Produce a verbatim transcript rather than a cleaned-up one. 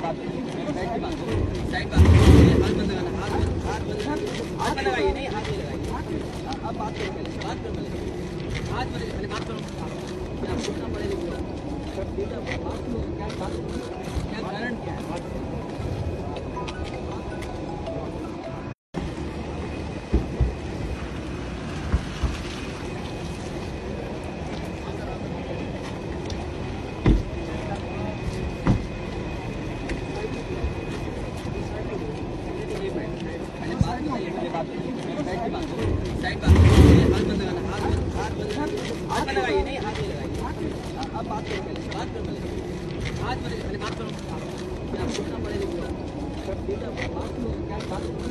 Side बात हाथ बंद लगाना, हाथ बंद हाथ बंद हाथ में लगाइए, नहीं हाथ में लगाइए। अब बात करो, पहले बात करो, पहले हाथ में पहले बात करो। क्या पूछना पड़ेगा, बात करो, क्या बात क्या कारण क्या है? साइड बात हाथ बंद लगाना, हाथ बंद हाथ बंद हाथ में लगाइए, नहीं हाथ में लगाइए। अब बात करो, पहले बात करो, पहले हाथ में पहले बात करो। क्या पूछना पड़ेगा, बात करो, क्या बात